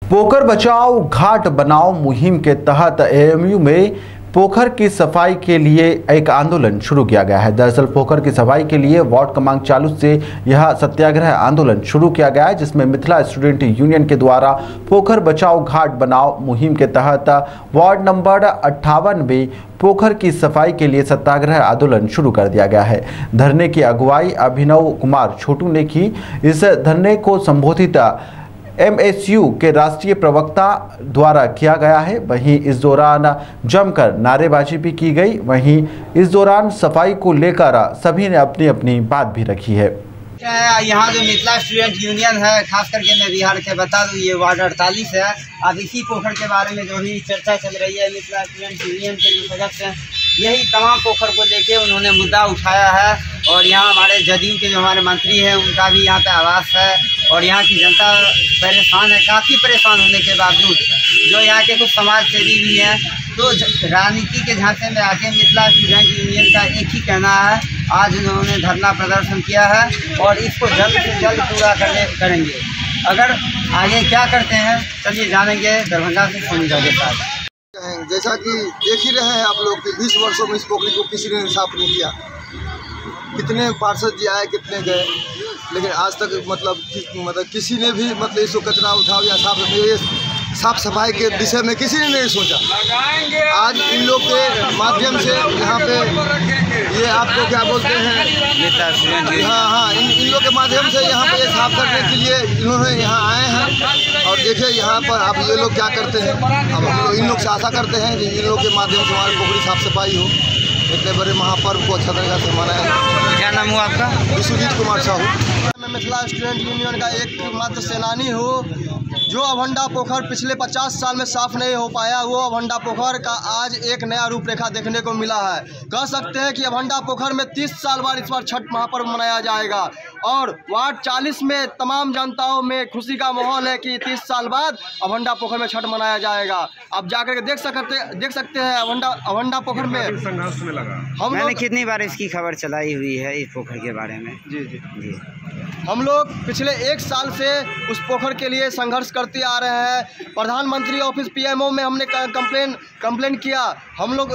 पोखर बचाओ घाट बनाओ मुहिम के तहत एएमयू में पोखर की सफाई के लिए एक आंदोलन शुरू किया गया है। दरअसल पोखर की सफाई के लिए वार्ड क्रमांक 40 से यह सत्याग्रह आंदोलन शुरू किया गया है, जिसमें मिथिला स्टूडेंट यूनियन के द्वारा पोखर बचाओ घाट बनाओ मुहिम के तहत वार्ड नंबर 58 में पोखर की सफाई के लिए सत्याग्रह आंदोलन शुरू कर दिया गया है। धरने की अगुवाई अभिनव कुमार छोटू ने की। इस धरने को संबोधित एमएसयू के राष्ट्रीय प्रवक्ता द्वारा किया गया है। वहीं इस दौरान जमकर नारेबाजी भी की गई। वहीं इस दौरान सफाई को लेकर सभी ने अपनी अपनी बात भी रखी है। यहाँ जो मिथिला स्टूडेंट यूनियन है, खास करके मैं बिहार के बता दूँ, ये वार्ड 48 है। अब इसी पोखर के बारे में जो भी चर्चा चल रही है, मिथिला स्टूडेंट यूनियन के जो सदस्य हैं, यही तमाम पोखर को लेके उन्होंने मुद्दा उठाया है। और यहाँ हमारे जदयू के जो हमारे मंत्री हैं, उनका भी यहाँ पे आवास है। और यहाँ की जनता परेशान है। काफ़ी परेशान होने के बावजूद जो यहाँ के कुछ समाज सेवी भी हैं, तो राजनीति के झांसे में आके मिथिला स्टूडेंट यूनियन का एक ही कहना है, आज उन्होंने धरना प्रदर्शन किया है और इसको जल्द से जल्द पूरा करेंगे। अगर आगे क्या करते हैं चलिए जानेंगे दरभंगा से सोनीजा के साथ। जैसा कि देख ही रहे हैं आप लोग कि 20 वर्षों में इस पोखरी को किसी ने साफ नहीं किया। कितने पार्षद जी आए, कितने गए, लेकिन आज तक मतलब किसी ने भी इसको कचरा उठाओ या साफ सफाई के विषय में किसी ने नहीं सोचा। आज इन लोग के माध्यम से यहाँ पे ये आपको क्या बोलते हैं, हाँ इन लोग के माध्यम से यहाँ पे साफ करने के लिए इन्होंने यहाँ आए हैं। और देखिए यहाँ पर आप ये लोग क्या करते हैं। अब हम लोग इन लोग से आशा करते हैं कि इन लोग के माध्यम से हमारी पोखरी साफ सफाई हो, इतने बड़े महापर्व को अच्छा तरीका से मनाया जाए। क्या नाम हुआ आपका? विश्वजीत कुमार साहू। मैं मिथिला स्टूडेंट यूनियन का एक मात्र सेनानी हूँ। जो अभंडा पोखर पिछले 50 साल में साफ नहीं हो पाया, वो अभंडा पोखर का आज एक नया रूपरेखा देखने को मिला है। कह सकते हैं कि अभंडा पोखर में 30 साल बाद इस बार छठ महापर्व मनाया जाएगा। और वार्ड 40 में तमाम जनताओं में खुशी का माहौल है कि 30 साल बाद अभंडा पोखर में छठ मनाया जाएगा। आप जाकर के देख सकते हैं अभंडा पोखर में संघर्ष में लगा। मैंने कितनी बार इसकी खबर चलाई हुई है इस पोखर के बारे में। जी हम लोग पिछले 1 साल से उस पोखर के लिए संघर्ष करते आ रहे हैं। प्रधानमंत्री ऑफिस पीएमओ में हमने कंप्लेन किया, हम लोग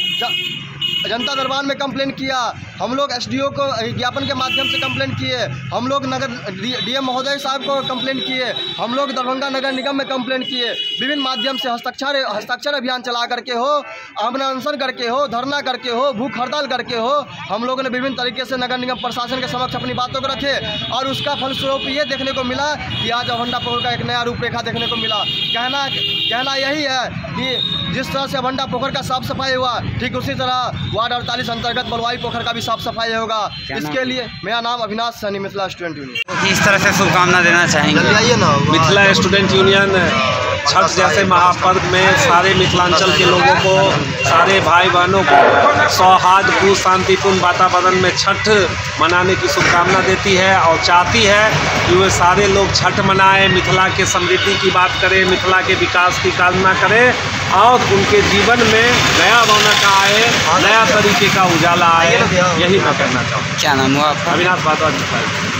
जनता दरबार में कंप्लेन किया, हम लोग एसडीओ को ज्ञापन के माध्यम से कंप्लेन किए, हम लोग नगर डीएम महोदय साहब को कंप्लेन किए, हम लोग दरभंगा नगर निगम में कंप्लेन किए। विभिन्न माध्यम से हस्ताक्षर अभियान चला करके हो, आमरण अनशन करके हो, धरना करके हो, भूख हड़ताल करके हो, हम लोगों ने विभिन्न तरीके से नगर निगम प्रशासन के समक्ष अपनी बातों को रखे। और उसका फलस्वरूप ये देखने को मिला कि आज अभंडा पोखर का एक नया रूपरेखा देखने को मिला। कहना यही है कि जिस तरह से अभंडा पोखर का साफ सफाई हुआ, ठीक उसी तरह वार्ड 48 अंतर्गत बलवाई पोखर का भी साफ सफाई होगा। इसके लिए मेरा नाम अविनाश सैनी, मिथिला स्टूडेंट यूनियन। किस तरह से शुभकामना देना चाहेंगे? मिथिला स्टूडेंट यूनियन छठ जैसे महापर्व में सारे मिथिलांचल के लोगों को, सारे भाई बहनों को सौहार्दपूर्ण शांतिपूर्ण वातावरण में छठ मनाने की शुभकामना देती है और चाहती है कि वे सारे लोग छठ मनाएं, मिथिला के समृद्धि की बात करें, मिथिला के विकास की कामना करें और उनके जीवन में नया रौनक आए, नया तरीके का उजाला आए। यही मैं कहना चाहूँगा। क्या नाम हुआ आपका? अविनाश भारद्वाज।